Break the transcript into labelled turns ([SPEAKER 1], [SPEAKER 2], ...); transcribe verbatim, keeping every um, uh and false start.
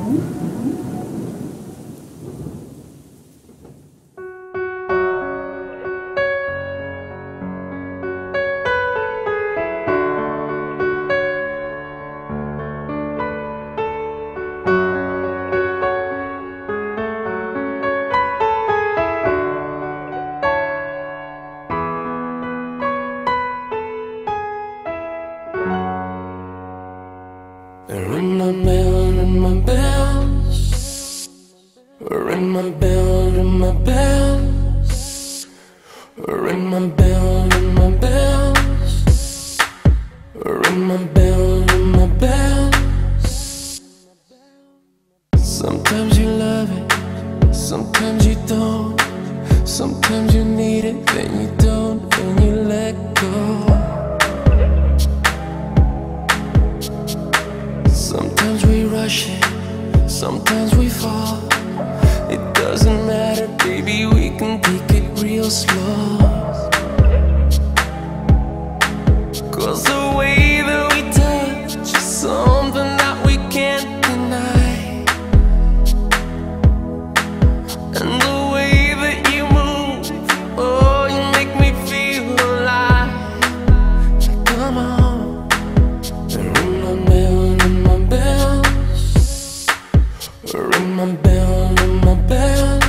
[SPEAKER 1] Ring my bell, ring my bell, ring my bell, ring my bell, ring my bell, ring my bell, ring my bell, ring my bell. Sometimes you love it, sometimes you don't. Sometimes you need it, then you don't, and you let go. Sometimes we rush it, sometimes we fall. It doesn't matter, baby, we can take it real slow. Cause the way that we touch is something that we can't deny. And the way that you move, oh, you make me feel alive. Come on, ring my bell, ring my bell, ring my bell, ring my bell.